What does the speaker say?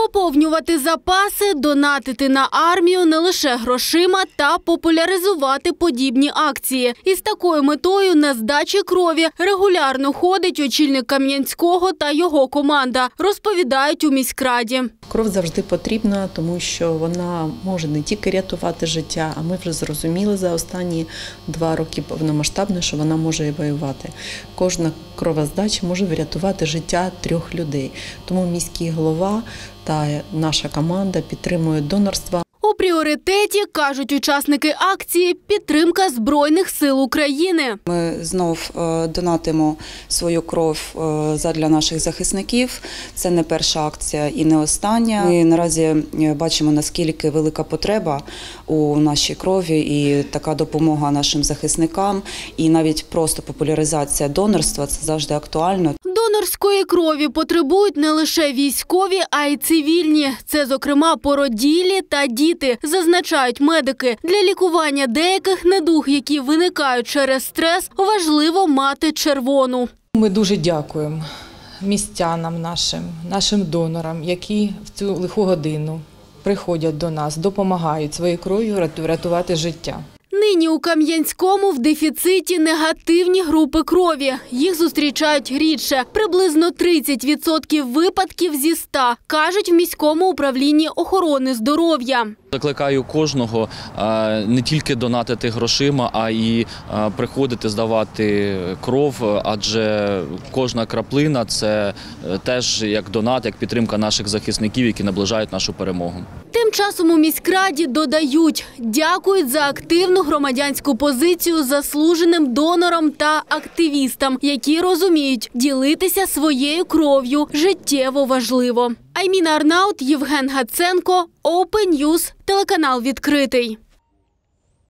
Поповнювати запаси, донатити на армію не лише грошима та популяризувати подібні акції. Із такою метою на здачі крові регулярно ходить очільник Кам'янського та його команда, розповідають у міськраді. Кров завжди потрібна, тому що вона може не тільки рятувати життя, а ми вже зрозуміли за останні 2 роки повномасштабно, що вона може і воювати. Кожна кровоздача може врятувати життя 3 людей. Тому міський голова та наша команда підтримують донорство. У пріоритеті, кажуть учасники акції, підтримка Збройних сил України. Ми знов донатимо свою кров задля наших захисників. Це не перша акція і не остання. Ми наразі бачимо, наскільки велика потреба у нашій крові і така допомога нашим захисникам. І навіть просто популяризація донорства – це завжди актуально. Донорської крові потребують не лише військові, а й цивільні. Це, зокрема, породілі та діти, зазначають медики. Для лікування деяких недуг, які виникають через стрес, важливо мати червону. Ми дуже дякуємо містянам нашим донорам, які в цю лиху годину приходять до нас, допомагають своєю кров'ю рятувати життя. Нині у Кам'янському в дефіциті негативні групи крові. Їх зустрічають рідше. Приблизно 30% випадків зі 100, кажуть в міському управлінні охорони здоров'я. Закликаю кожного не тільки донатити грошима, а й приходити здавати кров, адже кожна краплина – це теж як донат, як підтримка наших захисників, які наближають нашу перемогу. Тим часом у міськраді додають, дякують за активну громадянську позицію заслуженим донорам та активістам, які розуміють, ділитися своєю кров'ю життєво важливо. Айміна Арнаут, Євген Гаценко, Open News, телеканал «Відкритий».